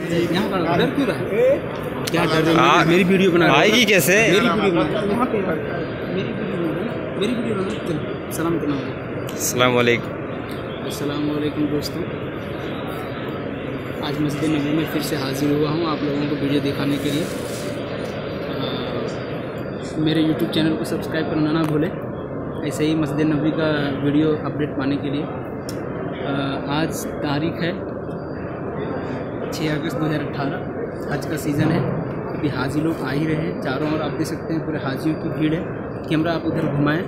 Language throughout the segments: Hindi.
यहाँ का डर क्यों रहा? क्या डर रहे? मेरी वीडियो बना आएगी कैसे? मेरी वीडियो बना यहाँ पे मेरी वीडियो बना। सलाम करना होगा। अस्सलाम वालेकुम। अस्सलाम वालेकुम दोस्तों, आज मस्जिद नबी में फिर से हाजिर हुआ हूँ आप लोगों को वीडियो दिखाने के लिए। मेरे YouTube चैनल को सब्सक्राइब करना ना भूलें, ऐसे ही मस्जिद नबी का वीडियो अपडेट पाने के लिए। आज तारीख़ है 6 अगस्त 2018। हज का सीज़न है, अभी हाजी लोग आ ही रहे हैं। चारों ओर आप देख सकते हैं पूरे हाजियों की भीड़ है। कैमरा आप उधर घुमाएं।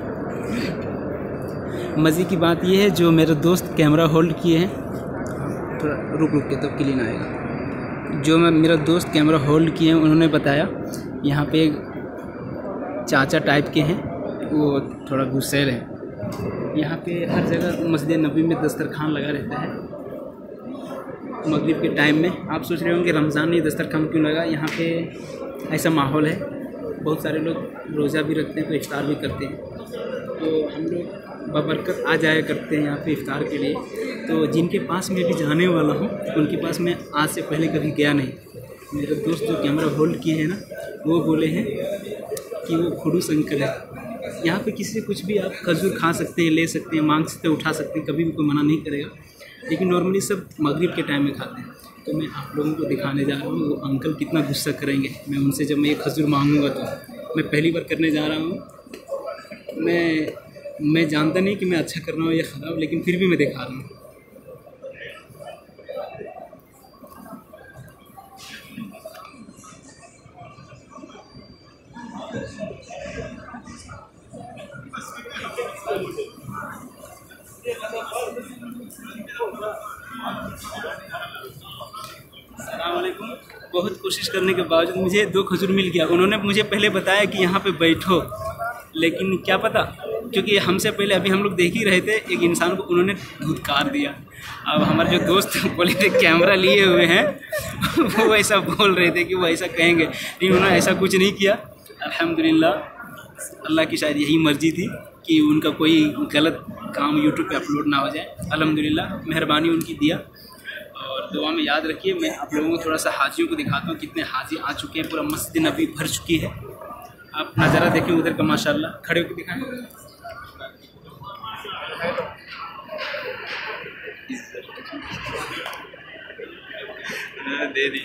मज़े की बात यह है, जो मेरे दोस्त कैमरा होल्ड किए हैं, थोड़ा रुक के तब क्लीन आएगा। जो मेरा दोस्त कैमरा होल्ड किए हैं, उन्होंने बताया यहाँ पे चाचा टाइप के हैं, वो थोड़ा गुस्सेल हैं। यहाँ पे हर जगह मस्जिद नबी में दस्तरखान लगा रहता है मगरिब के टाइम में। आप सोच रहे होंगे रमज़ान में दस्तरखान क्यों लगा? यहाँ पे ऐसा माहौल है, बहुत सारे लोग रोज़ा भी रखते हैं तो इफ्तार भी करते हैं, तो हम लोग बबरकत आ जाया करते हैं यहाँ पे इफ्तार के लिए। तो जिनके पास मैं भी जाने वाला हूँ, उनके पास मैं आज से पहले कभी गया नहीं। मेरे दोस्त जो कैमरा होल्ड किए हैं ना, वो बोले हैं कि वो खुडूस अंकल है। यहाँ पे किसी से कुछ भी आप खजूर खा सकते हैं, ले सकते हैं, मांग सकते हैं, उठा सकते हैं, कभी भी कोई मना नहीं करेगा। लेकिन नॉर्मली सब मगरिब के टाइम में खाते हैं। तो मैं आप लोगों को दिखाने जा रहा हूँ वो अंकल कितना गुस्सा करेंगे मैं उनसे जब मैं ये खजूर मांगूंगा। तो मैं पहली बार करने जा रहा हूँ। मैं जानता नहीं कि मैं अच्छा कर रहा हूँ या ख़राब, लेकिन फिर भी मैं दिखा रहा हूँ। अस्सलाम वालेकुम। बहुत कोशिश करने के बावजूद मुझे 2 खजूर मिल गया। उन्होंने मुझे पहले बताया कि यहाँ पे बैठो, लेकिन क्या पता, क्योंकि हमसे पहले अभी हम लोग देख ही रहे थे, एक इंसान को उन्होंने धुतकार दिया। अब हमारे जो दोस्त बोले थे कैमरा लिए हुए हैं वो ऐसा बोल रहे थे कि वो ऐसा कहेंगे, लेकिन उन्होंने ऐसा कुछ नहीं किया। अल्हम्दुलिल्लाह, अल्लाह की शायद यही मर्ज़ी थी कि उनका कोई गलत काम यूट्यूब पे अपलोड ना हो जाए। अल्हम्दुलिल्लाह, मेहरबानी उनकी दिया। और दुआ में याद रखिए। मैं आप लोगों को थोड़ा सा हाजियों को दिखाता हूँ, कितने हाजी आ चुके हैं। पूरा मस्जिद नबी भर चुकी है। आप नज़ारा देखें उधर का, माशाल्लाह। खड़े होकर दिखाएं। दे दी।